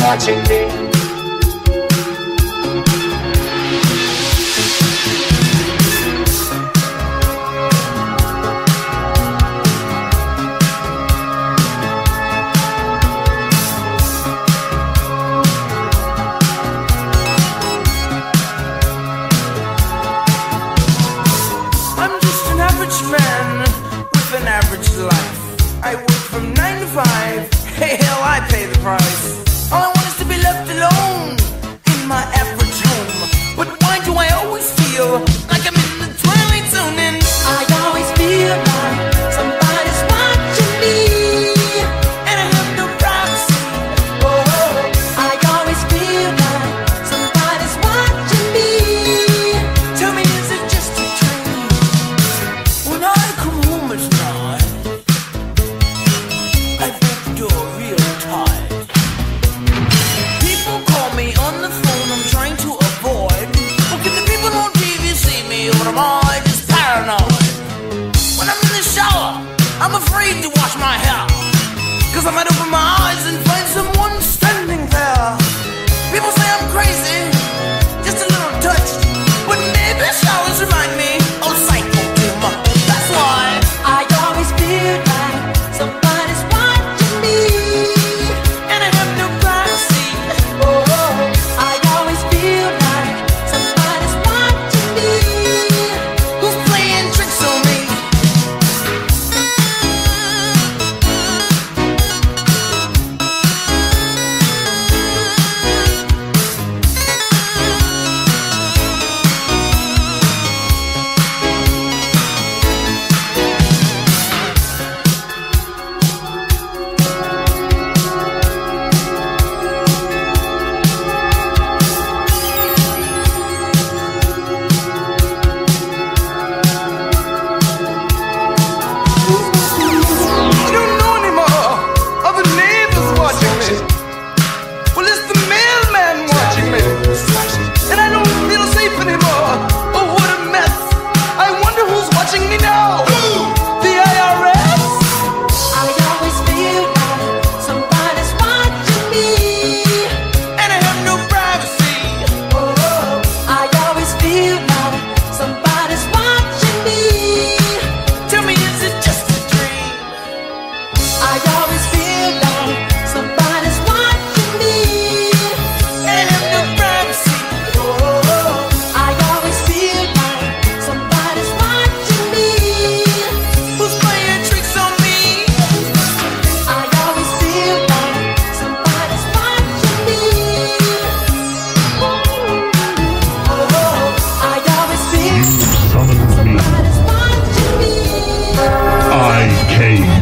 watching me. Man with an average life. I work from 9 to 5. Hey, hell, I pay the price. All I want is to be left alone in my average home. But why do I always feel like I'm in the twilight zone? And I always feel like somebody's watching me, and I have no privacy. Oh, I always feel like somebody's watching me. Tell me, is it just a dream? When I come home at night, I break the door real tight. People call me on the phone, I'm trying to avoid. Well, can the people on TV see me, or am I just paranoid? When I'm in the shower, I'm afraid to wash my hair, 'cause I might open my eyes and find someone standing there. People say I'm crazy, just a little touched, but maybe showers remind me of psycho too much. That's why I always feel like somebody's watching me, and I have no privacy. Oh, I always feel like somebody's watching me. Who's playing tricks on me? I don't know anymore. Are the neighbors watching me? Well, it's the mailman watching me. And I don't feel safe anymore. Oh, what a mess. I wonder who's watching me now. The IRS? I always feel like somebody's watching me, and I have no privacy. Oh, I always feel like somebody's watching me. Tell me, is it just a dream? I always feel like somebody's watching me, and I have no privacy. Oh, I always feel like somebody's watching me. Who's playing tricks on me? I always feel like somebody's watching me. Oh, I always feel like Summon me. somebody's watching me. I came